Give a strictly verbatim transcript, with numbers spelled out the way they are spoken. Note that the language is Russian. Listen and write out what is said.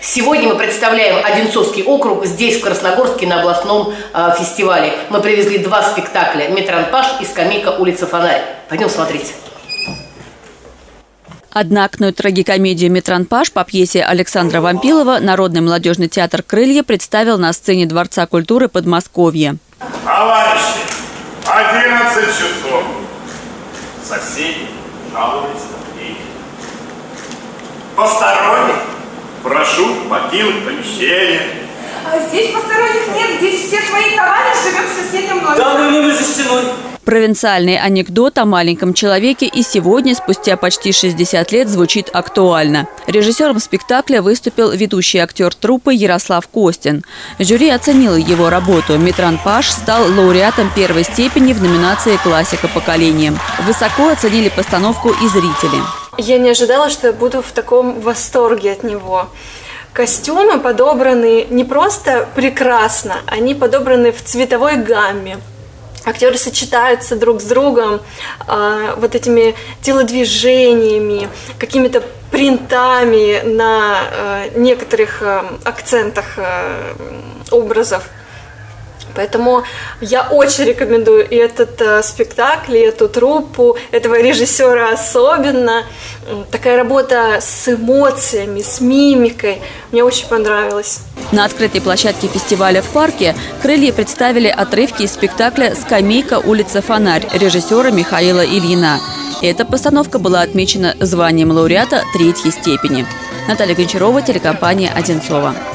Сегодня мы представляем Одинцовский округ здесь, в Красногорске, на областном э, фестивале. Мы привезли два спектакля «Метранпаш» и «Скамейка. Улица Фонарь». Пойдем смотреть. Одноактную трагикомедию «Метранпаш» по пьесе Александра Вампилова Народный молодежный театр «Крылья» представил на сцене Дворца культуры Подмосковья. Товарищи, одиннадцать часов. Соседи жалуются на деньги. Посторонних прошу покинуть помещение. А здесь посторонних нет, здесь все свои товарищи живем в соседнем номере. Да, мы не за стеной. Провинциальный анекдот о маленьком человеке и сегодня, спустя почти шестьдесят лет, звучит актуально. Режиссером спектакля выступил ведущий актер труппы Ярослав Костин. Жюри оценило его работу. Метранпаш стал лауреатом первой степени в номинации «Классика поколения». Высоко оценили постановку и зрители. Я не ожидала, что я буду в таком восторге от него. Костюмы подобраны не просто прекрасно, они подобраны в цветовой гамме. Актеры сочетаются друг с другом э, вот этими телодвижениями, какими-то принтами на э, некоторых э, акцентах э, образов. Поэтому я очень рекомендую и этот э, спектакль, и эту труппу, этого режиссера особенно. Такая работа с эмоциями, с мимикой мне очень понравилась. На открытой площадке фестиваля в парке «Крылья» представили отрывки из спектакля «Скамейка. Улица Фонарь» режиссера Михаила Ильина. Эта постановка была отмечена званием лауреата третьей степени. Наталья Гончарова, телекомпания «Одинцова».